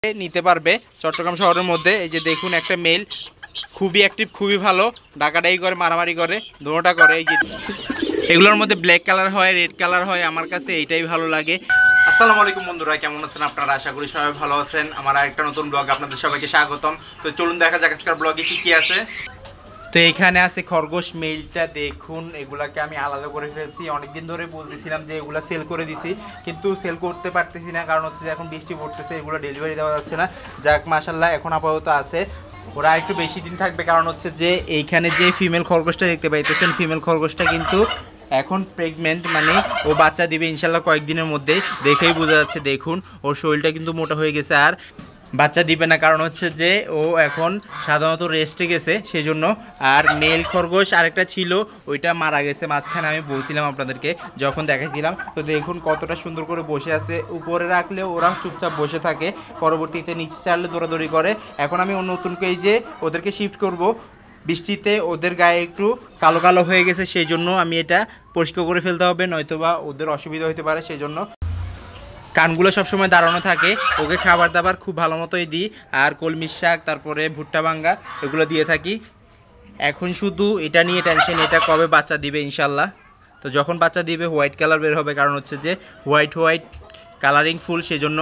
নিতে পারবে চট্টগ্রাম শহরের মধ্যে। এই যে দেখুন একটা মেল, খুবই অ্যাক্টিভ, খুবই ভালো, ডাকাডাকি করে, মারামারি করে, দোনোটা করে। এই যে এগুলোর মধ্যে ব্ল্যাক কালার হয়, রেড কালার হয়, আমার কাছে এইটাই ভালো লাগে। আসসালামু আলাইকুম বন্ধুরা, কেমন আছেন আপনারা? আশা করি সবাই ভালো আছেন। আমার আরেকটা নতুন ব্লগ আপনাদের সবাইকে স্বাগতম। তো চলুন দেখা যাক আজকের ব্লগে কি কি আছে। তো এখানে আছে খরগোশ মেলটা, দেখুন এগুলাকে আমি আলাদা করে ফেলছি। অনেকদিন ধরে বলতেছিলাম যে এগুলা সেল করে দিছি, কিন্তু সেল করতে পারতেছি না, কারণ হচ্ছে যে এখন বৃষ্টি পড়তেছে, এগুলো ডেলিভারি দেওয়া যাচ্ছে না। যাক মাশাল্লাহ এখন আপাতত আছে। ওরা একটু বেশি দিন থাকবে, কারণ হচ্ছে যে এইখানে যে ফিমেল খরগোশটা দেখতে পাইতেছেন, ফিমেল খরগোশটা কিন্তু এখন প্রেগনেন্ট, মানে ও বাচ্চা দিবে ইনশাল্লাহ কয়েকদিনের মধ্যেই। দেখেই বোঝা যাচ্ছে, দেখুন ওর শরীরটা কিন্তু মোটা হয়ে গেছে, আর বাচ্চা দিবে না, কারণ হচ্ছে যে ও এখন সাধারণত রেস্টে গেছে সেজন্য। আর মেল খরগোশ আরেকটা ছিল, ওইটা মারা গেছে মাঝখানে, আমি বলছিলাম আপনাদেরকে যখন দেখাইছিলাম। তো দেখুন কতটা সুন্দর করে বসে আছে, উপরে রাখলে ওরা চুপচাপ বসে থাকে, পরবর্তীতে নিচে চাললে দৌড়াদৌড়ি করে। এখন আমি নতুন করে যে ওদেরকে শিফট করব, বৃষ্টিতে ওদের গায়ে একটু কালো কালো হয়ে গেছে, সেই জন্য আমি এটা পরিষ্কার করে ফেলতে হবে, নয়তোবা ওদের অসুবিধা হতে পারে। সেই জন্য কানগুলো সবসময় দাঁড়ানো থাকে। ওকে খাবার দাবার খুব ভালো মতোই দিই, আর কলমির শাক, তারপরে ভুট্টা ভাঙ্গা, এগুলো দিয়ে থাকি। এখন শুধু এটা নিয়ে টেনশন, এটা কবে বাচ্চা দিবে ইনশাল্লাহ। তো যখন বাচ্চা দিবে হোয়াইট কালার বের হবে, কারণ হচ্ছে যে হোয়াইট হোয়াইট কালারিং ফুল, সেজন্য।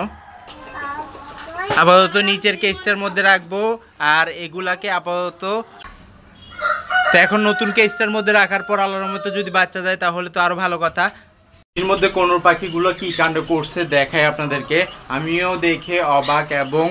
আপাতত নিচের কেসটার মধ্যে রাখবো, আর এগুলাকে আপাতত তো এখন নতুন কেসটার মধ্যে রাখার পর আল্লাহর রহমতে যদি বাচ্চা দেয় তাহলে তো আরও ভালো কথা। এর মধ্যে কোন পাখিগুলো কি কাণ্ড করছে দেখায় আপনাদেরকে। আমিও দেখে অবাক, এবং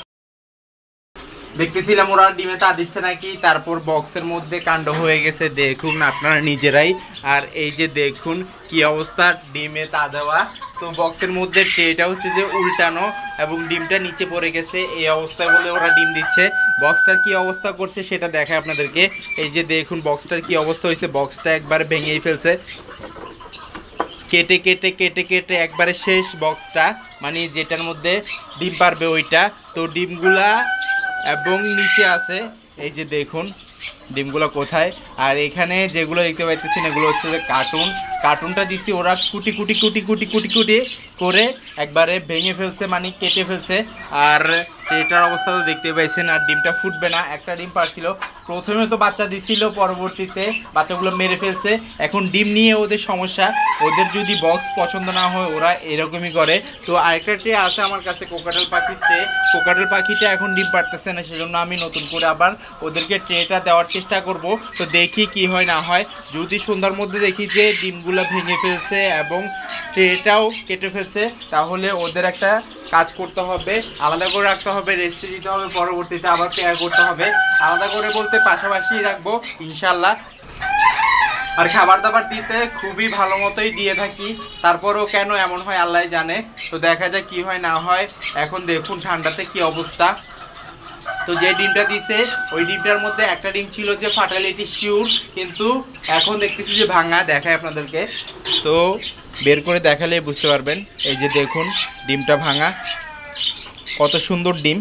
দেখতেছিলাম ওরা ডিমে তা দিচ্ছে নাকি, তারপর বক্সের মধ্যে কাণ্ড হয়ে গেছে, দেখুন আপনারা নিজেরাই। আর এই যে দেখুন কি অবস্থা, ডিমে তা দেওয়া। তো বক্সের মধ্যে ট্রেটা হচ্ছে যে উল্টানো, এবং ডিমটা নিচে পড়ে গেছে, এই অবস্থায় বলে ওরা ডিম দিচ্ছে। বক্সটার কি অবস্থা করছে সেটা দেখায় আপনাদেরকে। এই যে দেখুন বক্সটার কি অবস্থা হয়েছে, বক্সটা একবার ভেঙেই ফেলছে, কেটে কেটে কেটে কেটে একবারে শেষ বক্সটা, মানে যেটার মধ্যে ডিম পারবে ওইটা। তো ডিমগুলা এবং নিচে আছে, এই যে দেখুন ডিমগুলো কোথায়। আর এখানে যেগুলো দেখতে পাইতেছেন এগুলো হচ্ছে যে কার্টুনটা দিছি, ওরা কুটি কুটি কুটি কুটি কুটি কুটি করে একবারে ভেঙে ফেলছে, মানে কেটে ফেলছে। আর এটার অবস্থা তো দেখতে পাইছেন। আর ডিমটা ফুটবে না, একটা ডিম পারছিল, প্রথমে তো বাচ্চা দিছিল, পরবর্তীতে বাচ্চাগুলো মেরে ফেলছে। এখন ডিম নিয়ে ওদের সমস্যা, ওদের যদি বক্স পছন্দ না হয় ওরা এরকমই করে। তো আরেকটা ট্রে আছে আমার কাছে, কোকাটেল পাখির ট্রে। কোকাটেল পাখিটা এখন ডিম পারতেছে না, সেজন্য আমি নতুন করে আবার ওদেরকে ট্রেটা দেওয়ার চেষ্টা করব। তো দেখি কি হয় না হয়। যদি সন্ধ্যার মধ্যে দেখি যে ডিমগুলো ভেঙে ফেলছে এবং ট্রেটাও কেটে ফেলছে, তাহলে ওদের একটা কাজ করতে হবে, আলাদা করে রাখতে হবে, রেস্টে দিতে হবে, পরবর্তীতে আবার কেয়ার করতে হবে। আলাদা করে বলতে পাশাপাশি রাখবো ইনশাল্লাহ। আর খাবার দাবার দিতে খুবই ভালো মতোই দিয়ে থাকি, তারপরেও কেন এমন হয় আল্লাহ জানে। তো দেখা যায় কি হয় না হয়। এখন দেখুন ঠান্ডাতে কি অবস্থা। তো যে ডিমটা দিছে ওই ডিমটার মধ্যে একটা ডিম ছিল যে ফার্টিলিটি শিওর, কিন্তু এখন দেখতেছি যে ভাঙা, দেখায় আপনাদেরকে। তো বের করে দেখালে বুঝতে পারবেন। এই যে দেখুন ডিমটা ভাঙা, কত সুন্দর ডিম।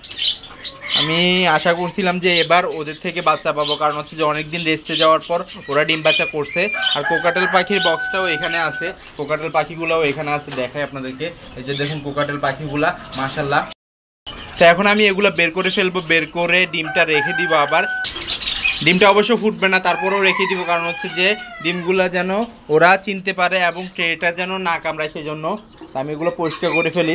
আমি আশা করছিলাম যে এবার ওদের থেকে বাচ্চা পাবো, কারণ হচ্ছে যে অনেকদিন রেস্টে যাওয়ার পর ওরা ডিম বাচ্চা করছে। আর কোকাটেল পাখির বক্সটাও এখানে আছে, কোকাটেল পাখিগুলোও এখানে আছে, দেখায় আপনাদেরকে। এই যে দেখুন কোকাটেল পাখিগুলা মাশাল্লাহ। তো এখন আমি এগুলো বের করে ফেলবো, বের করে ডিমটা রেখে দিব। আবার ডিমটা অবশ্য ফুটবে না, তারপরেও রেখে দিব, কারণ হচ্ছে যে ডিমগুলো যেন ওরা চিনতে পারে এবং ট্রেটা যেন না কামড়ায়, সেজন্য আমি এগুলো পরিষ্কার করে ফেলি।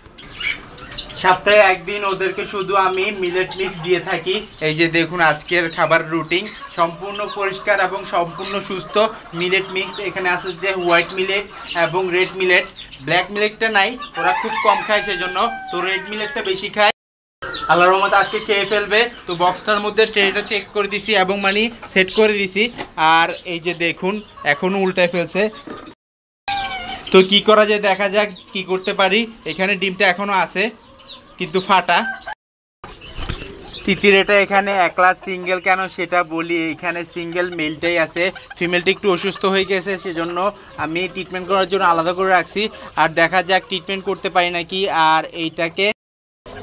সপ্তাহে একদিন ওদেরকে শুধু আমি মিলেট মিক্স দিয়ে থাকি। এই যে দেখুন আজকের খাবার রুটিন সম্পূর্ণ পরিষ্কার এবং সম্পূর্ণ সুস্থ। মিলেট মিক্স এখানে আছে যে হোয়াইট মিলেট এবং রেড মিলেট। ব্ল্যাক মিলেটটা নাই, ওরা খুব কম খায় সেজন্য, তো রেড মিলেটটা বেশি খায়। আল্লাহর রহমতে আজকে খেয়ে ফেলবে। তো বক্সটার মধ্যে ট্রেটা চেক করে দিছি এবং মানে সেট করে দিছি। আর এই যে দেখুন এখনও উল্টায় ফেলছে। তো কি করা যায় দেখা যাক কি করতে পারি। এখানে ডিমটা এখনও আছে কিন্তু ফাটা। তিতিরেটা এখানে একলা সিঙ্গেল কেন সেটা বলি, এখানে সিঙ্গেল মেলটাই আছে, ফিমেলটা একটু অসুস্থ হয়ে গেছে, সেজন্য আমি ট্রিটমেন্ট করার জন্য আলাদা করে রাখছি। আর দেখা যাক ট্রিটমেন্ট করতে পারি নাকি। আর এইটাকে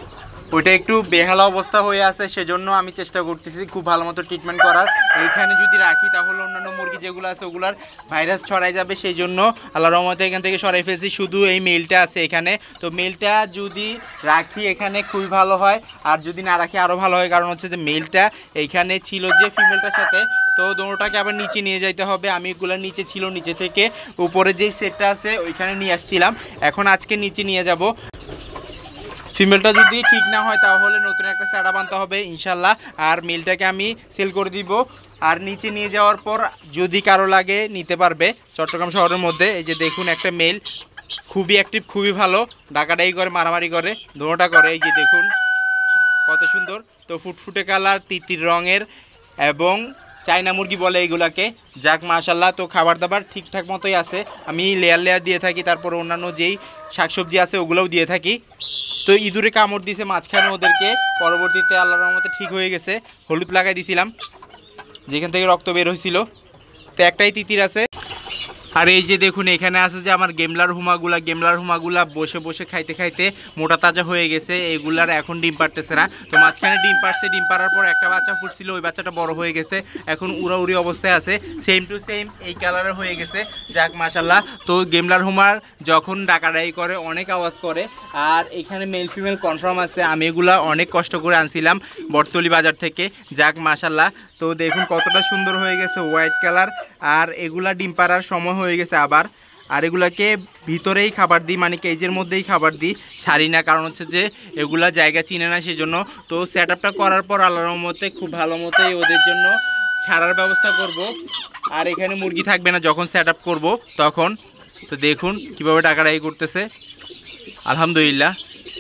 ওইটা একটু বেহালা অবস্থা হয়ে আছে, সেজন্য আমি চেষ্টা করতেছি খুব ভালো মতো ট্রিটমেন্ট করার। এইখানে যদি রাখি তাহলে অন্যান্য মুরগি যেগুলো আছে ওগুলার ভাইরাস ছড়াই যাবে, সেই জন্য আল্লাহর রহমতে এখান থেকে সরাই ফেলছি। শুধু এই মেলটা আছে এখানে, তো মেলটা যদি রাখি এখানে খুবই ভালো হয়, আর যদি না রাখি আরও ভালো হয়। কারণ হচ্ছে যে মেলটা এইখানে ছিল যে ফিমেলটার সাথে, তো দোনোটাকে আবার নিচে নিয়ে যাইতে হবে। আমি এগুলো নিচে ছিল, নিচে থেকে উপরে যেই সেটটা আছে ওইখানে নিয়ে আসছিলাম, এখন আজকে নিচে নিয়ে যাব। ফিমেলটা যদি ঠিক না হয় তাহলে নতুন একটা সেটআপ আনতে হবে ইনশাল্লাহ, আর মেলটাকে আমি সেল করে দিব। আর নিচে নিয়ে যাওয়ার পর যদি কারো লাগে নিতে পারবে চট্টগ্রাম শহরের মধ্যে। এই যে দেখুন একটা মেল, খুবই অ্যাক্টিভ, খুবই ভালো, ডাকাডাকি করে, মারামারি করে, দোনোটা করে। এই যে দেখুন কত সুন্দর, তো ফুটফুটে কালার, তিতির রঙের, এবং চায়না মুরগি বলে এইগুলাকে। যাক মাশাল্লাহ, তো খাবার দাবার ঠিকঠাক মতোই আছে। আমি লেয়ার লেয়ার দিয়ে থাকি, তারপর অন্যান্য যেই শাকসবজি আছে ওগুলোও দিয়ে থাকি। তো ইঁদুরে কামড় দিয়েছে মাঝখানে ওদেরকে, পরবর্তীতে আল্লাহর রহমতে ঠিক হয়ে গেছে। হলুদ লাগাই দিয়েছিলাম যেখান থেকে রক্ত বের হয়েছিল। তো একটাই তিতির আছে। আর এই যে দেখুন এখানে আছে যে আমার গেমলার হুমাগুলা বসে বসে খাইতে খাইতে মোটা তাজা হয়ে গেছে। এগুলার এখন ডিম পারতেছে না, তো মাঝখানে ডিম পারছে। ডিম পারার পর একটা বাচ্চা ফুটছিল, ওই বাচ্চাটা বড় হয়ে গেছে, এখন উড়াউড়ি অবস্থায় আছে, সেম টু সেম এই কালারের হয়ে গেছে। যাক মাশাল্লাহ। তো গেমলার হুমার যখন ডাকাডাকি করে অনেক আওয়াজ করে, আর এখানে মেল ফিমেল কনফার্ম আছে। আমি এগুলা অনেক কষ্ট করে আনছিলাম বটতলি বাজার থেকে। যাক মাশাল্লাহ, তো দেখুন কতটা সুন্দর হয়ে গেছে, হোয়াইট কালার। আর এগুলা ডিম পাড়ার সময় হয়ে গেছে আবার। আর এগুলাকে ভিতরেই খাবার দিই, মানে কেজের মধ্যেই খাবার দিই, ছাড়ি না। কারণ হচ্ছে যে এগুলা জায়গা চিনে না, সেজন্য। তো সেট আপটা করার পর আল্লাহর রহমতে খুব ভালো মতোই ওদের জন্য ছাড়ার ব্যবস্থা করব। আর এখানে মুরগি থাকবে না যখন সেট আপ করবো তখন। তো দেখুন কীভাবে ডাকাডাকি করতেছে, আলহামদুলিল্লাহ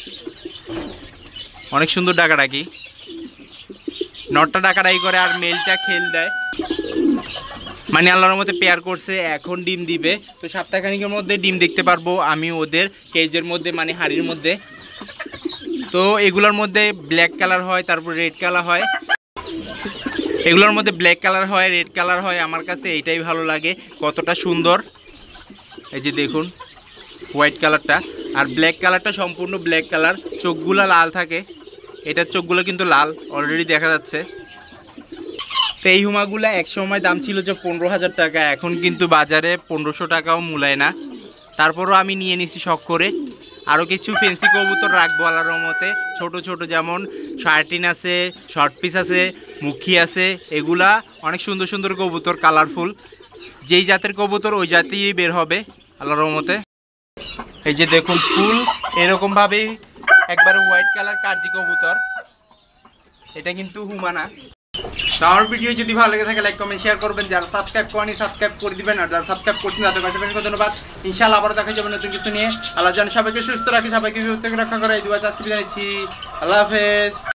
অনেক সুন্দর ডাকাডাকি। নটটা ডাকাডাকি করে আর মেলটা খেল দেয়, মানে আল্লাহর মধ্যে পেয়ার করছে, এখন ডিম দিবে। তো সপ্তাহখানিকের মধ্যে ডিম দেখতে পারবো আমি ওদের কেজের মধ্যে, মানে হাড়ির মধ্যে। তো এগুলোর মধ্যে ব্ল্যাক কালার হয়, তারপর রেড কালার হয়। এগুলোর মধ্যে ব্ল্যাক কালার হয়, রেড কালার হয়। আমার কাছে এইটাই ভালো লাগে, কতটা সুন্দর। এই যে দেখুন হোয়াইট কালারটা, আর ব্ল্যাক কালারটা সম্পূর্ণ ব্ল্যাক কালার, চোখগুলো লাল থাকে। এটার চোখগুলো কিন্তু লাল অলরেডি দেখা যাচ্ছে। তো এই হুমাগুলা এক সময় দাম ছিল যে 15,000 টাকা, এখন কিন্তু বাজারে 1500 টাকাও মূলায় না। তারপরও আমি নিয়ে নিছি শখ করে। আরও কিছু ফেন্সি কবুতর রাখবো আল্লাহর রহমতে, ছোট ছোট, যেমন শার্টিন আছে, শর্ট পিস আছে, মুখী আছে। এগুলা অনেক সুন্দর সুন্দর কবুতর, কালারফুল। যেই জাতের কবুতর ওই জাতিই বের হবে আল্লাহর রহমতে। এই যে দেখুন ফুল এরকমভাবেই একবারে হোয়াইট কালার কার্জি কবুতর, এটা কিন্তু হুমানা। তো আমার ভিডিও যদি ভালো লেগে থাকে লাইক কমেন্ট শেয়ার করবেন। যারা সাবস্ক্রাইব করেনি সাবস্ক্রাইব করে দিবেন, আর যারা সাবস্ক্রাইব করছেন তাদের কাছে ধন্যবাদ। ইনশাআল্লাহ আবার দেখা যাবে নতুন কিছু নিয়ে। আল্লাহ জানে সবাইকে সুস্থ রাখি, সবাইকে সুস্থ রক্ষা করে এই দুয়া আজকে বিদায় নিচ্ছি। আল্লাহ হাফেজ।